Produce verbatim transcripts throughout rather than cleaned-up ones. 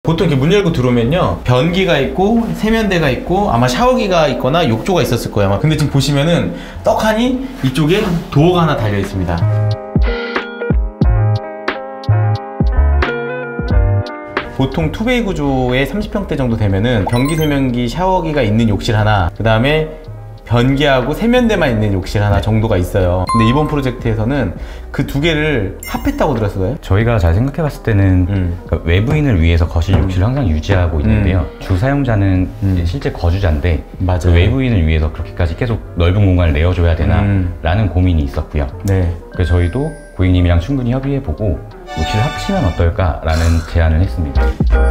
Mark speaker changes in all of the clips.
Speaker 1: 보통 이렇게 문 열고 들어오면요, 변기가 있고 세면대가 있고 아마 샤워기가 있거나 욕조가 있었을 거예요 아마. 근데 지금 보시면은 떡하니 이쪽에 도어가 하나 달려 있습니다. 보통 투베이 구조의 삼십 평대 정도 되면은 변기, 세면기, 샤워기가 있는 욕실 하나, 그 다음에 변기하고 세면대만 있는 욕실 하나 정도가 있어요. 근데 이번 프로젝트에서는 그 두 개를 합했다고 들었어요.
Speaker 2: 저희가 잘 생각해 봤을 때는
Speaker 1: 음.
Speaker 2: 그러니까 외부인을 위해서 거실 욕실을 항상 유지하고 있는데요.
Speaker 1: 음.
Speaker 2: 주 사용자는
Speaker 1: 음.
Speaker 2: 실제 거주자인데
Speaker 1: 맞아요.
Speaker 2: 그 외부인을 위해서 그렇게까지 계속 넓은 공간을 내어줘야 되나
Speaker 1: 음.
Speaker 2: 라는 고민이 있었고요.
Speaker 1: 네.
Speaker 2: 그래서 저희도 고객님이랑 충분히 협의해보고 욕실을 합치면 어떨까라는 제안을 했습니다.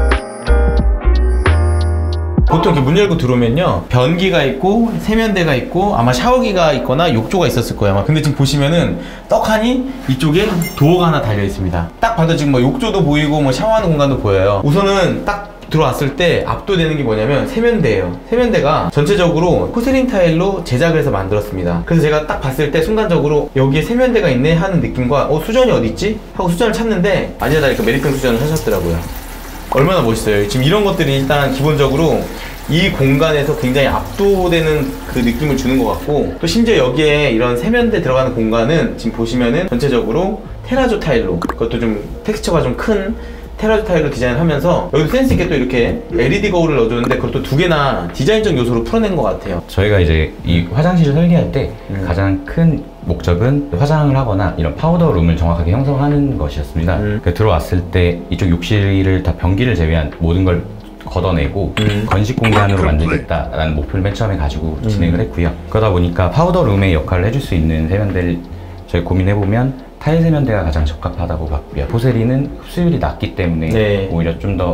Speaker 1: 보통 이렇게 문 열고 들어오면요, 변기가 있고 세면대가 있고 아마 샤워기가 있거나 욕조가 있었을 거예요 아마. 근데 지금 보시면은 떡하니 이쪽에 도어가 하나 달려 있습니다. 딱 봐도 지금 뭐 욕조도 보이고 뭐 샤워하는 공간도 보여요. 우선은 딱 들어왔을 때 압도되는 게 뭐냐면 세면대예요. 세면대가 전체적으로 포세린 타일로 제작을 해서 만들었습니다. 그래서 제가 딱 봤을 때 순간적으로 여기에 세면대가 있네 하는 느낌과 어 수전이 어디 있지? 하고 수전을 찾는데 아니나 다를까 메리평 수전을 하셨더라고요. 얼마나 멋있어요. 지금 이런 것들이 일단 기본적으로 이 공간에서 굉장히 압도되는 그 느낌을 주는 것 같고, 또 심지어 여기에 이런 세면대 들어가는 공간은 지금 보시면은 전체적으로 테라조 타일로, 그것도 좀 텍스처가 좀 큰 테라조 타일로 디자인을 하면서 여기도 센스 있게 또 이렇게 엘이디 거울을 넣어줬는데 그것도 두 개나 디자인적 요소로 풀어낸 것 같아요.
Speaker 2: 저희가 이제 이 화장실을 설계할 때
Speaker 1: 음.
Speaker 2: 가장 큰 목적은 화장을 하거나 이런 파우더 룸을 정확하게 형성하는 것이었습니다.
Speaker 1: 음.
Speaker 2: 그러니까 들어왔을 때 이쪽 욕실을 다 변기를 제외한 모든 걸 걷어내고
Speaker 1: 음.
Speaker 2: 건식 공간으로 만들겠다라는 목표를 맨 처음에 가지고
Speaker 1: 음.
Speaker 2: 진행을 했고요. 그러다 보니까 파우더 룸의 역할을 해줄 수 있는 세면대를 저희 고민해보면 타일 세면대가 가장 적합하다고 봤고요. 포세린은 흡수율이 낮기 때문에
Speaker 1: 네.
Speaker 2: 오히려 좀 더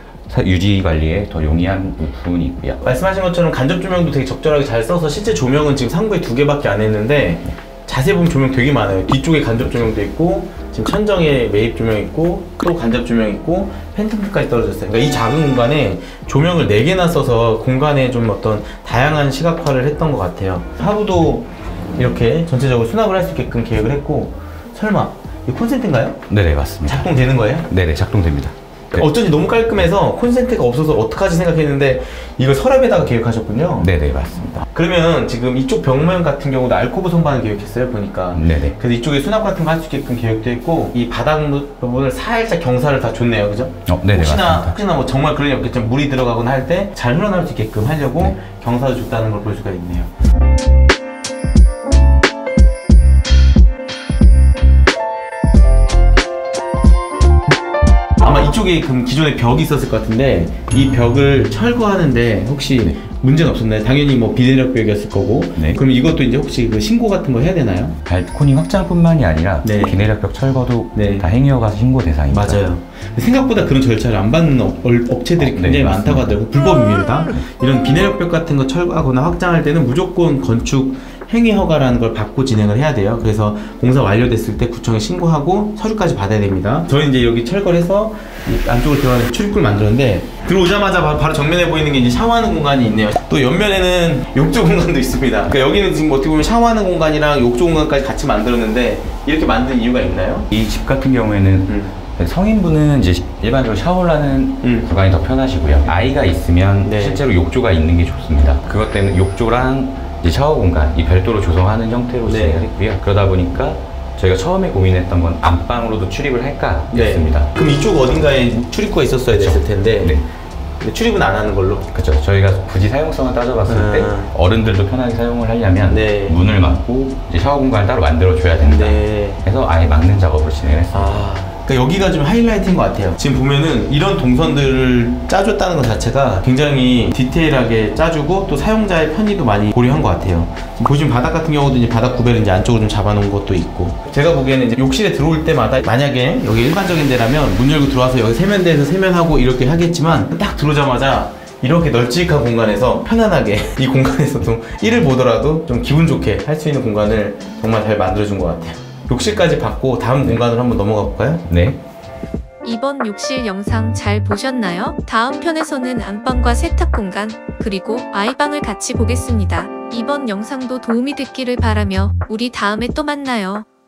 Speaker 2: 유지 관리에 더 용이한 부분이 있고요.
Speaker 1: 말씀하신 것처럼 간접 조명도 되게 적절하게 잘 써서 실제 조명은 지금 상부에 두 개밖에 안 했는데 자세히 보면 조명 되게 많아요. 뒤쪽에 간접 조명도 있고 지금 천정에 매입 조명 있고 또 간접 조명 있고 팬텀까지 떨어졌어요. 그러니까 이 작은 공간에 조명을 네 개나 써서 공간에 좀 어떤 다양한 시각화를 했던 것 같아요. 하부도 이렇게 전체적으로 수납을 할 수 있게끔 계획을 했고, 설마 이 콘센트인가요?
Speaker 2: 네네, 맞습니다.
Speaker 1: 작동되는 거예요?
Speaker 2: 네네, 작동됩니다. 네.
Speaker 1: 어쩐지 너무 깔끔해서 콘센트가 없어서 어떡하지 생각했는데 이걸 서랍에다가 계획하셨군요.
Speaker 2: 네네, 맞습니다.
Speaker 1: 그러면 지금 이쪽 벽면 같은 경우도 알코브 선반을 계획했어요 보니까.
Speaker 2: 네네.
Speaker 1: 그래서 이쪽에 수납 같은 거 할 수 있게끔 계획도 했고, 이 바닥 부분을 살짝 경사를 다 줬네요, 그죠?
Speaker 2: 어, 네네,
Speaker 1: 혹시나
Speaker 2: 맞습니다.
Speaker 1: 혹시나 뭐 정말 그런 일 없겠지만 물이 들어가거나 할 때 잘 흘러나올 수 있게끔 하려고
Speaker 2: 네.
Speaker 1: 경사를 줬다는 걸 볼 수가 있네요. 아마 이쪽에 그럼 기존에 벽이 있었을 것 같은데 이 벽을 철거하는데 혹시
Speaker 2: 네.
Speaker 1: 문제는 없었나요? 당연히 뭐 비내력 벽이었을 거고.
Speaker 2: 네.
Speaker 1: 그럼 이것도 이제 혹시 그 신고 같은 거 해야 되나요?
Speaker 2: 발코니 확장뿐만이 아니라
Speaker 1: 네.
Speaker 2: 비내력벽 철거도
Speaker 1: 네.
Speaker 2: 다 행위허가 신고 대상입니다.
Speaker 1: 맞아요. 생각보다 그런 절차를 안 받는 업, 업체들이
Speaker 2: 어, 네,
Speaker 1: 굉장히 많다고
Speaker 2: 맞습니다.
Speaker 1: 하더라고요. 불법입니다. 이런 비내력벽 같은 거 철거하거나 확장할 때는 무조건 건축 행위 허가라는 걸 받고 진행을 해야 돼요. 그래서 공사 완료됐을 때 구청에 신고하고 서류까지 받아야 됩니다. 저희 이제 여기 철거를 해서 안쪽으로 들어가는 출입구를 만들었는데, 들어오자마자 바로, 바로 정면에 보이는 게 이제 샤워하는 공간이 있네요. 또 옆면에는 욕조 공간도 있습니다. 그러니까 여기는 지금 어떻게 보면 샤워하는 공간이랑 욕조 공간까지 같이 만들었는데 이렇게 만든 이유가 있나요?
Speaker 2: 이 집 같은 경우에는
Speaker 1: 음.
Speaker 2: 성인분은 이제 일반적으로 샤워를 하는
Speaker 1: 음.
Speaker 2: 구간이 더 편하시고요. 아이가 있으면
Speaker 1: 네.
Speaker 2: 실제로 욕조가 있는 게 좋습니다. 그것 때문에 욕조랑 이제 샤워 공간 이 별도로 조성하는 형태로
Speaker 1: 네.
Speaker 2: 진행을 했고요. 그러다 보니까 저희가 처음에 고민했던 건 안방으로도 출입을 할까
Speaker 1: 네.
Speaker 2: 였습니다.
Speaker 1: 그럼 이쪽 어딘가에 출입구가 있었어야 됐을 텐데
Speaker 2: 네.
Speaker 1: 근데 출입은 안 하는 걸로?
Speaker 2: 그렇죠. 저희가 굳이 사용성을 따져봤을
Speaker 1: 음.
Speaker 2: 때 어른들도 편하게 사용을 하려면
Speaker 1: 네.
Speaker 2: 문을 막고 이제 샤워 공간을 따로 만들어줘야 된다.
Speaker 1: 네.
Speaker 2: 해서 아예 막는 작업을 진행을 했습니다.
Speaker 1: 아, 그러니까 여기가 좀 하이라이트인 것 같아요. 지금 보면은 이런 동선들을 짜줬다는 것 자체가 굉장히 디테일하게 짜주고 또 사용자의 편의도 많이 고려한 것 같아요. 지금 보시면 바닥 같은 경우도 이제 바닥 구별을 이제 안쪽으로 좀 잡아놓은 것도 있고, 제가 보기에는 이제 욕실에 들어올 때마다 만약에 여기 일반적인 데라면 문 열고 들어와서 여기 세면대에서 세면하고 이렇게 하겠지만 딱 들어오자마자 이렇게 널찍한 공간에서 편안하게 이 공간에서도 일을 보더라도 좀 기분 좋게 할 수 있는 공간을 정말 잘 만들어준 것 같아요. 욕실까지 받고 다음 공간으로 한번 넘어가 볼까요?
Speaker 2: 네.
Speaker 3: 이번 욕실 영상 잘 보셨나요? 다음 편에서는 안방과 세탁 공간, 그리고 아이방을 같이 보겠습니다. 이번 영상도 도움이 됐기를 바라며 우리 다음에 또 만나요.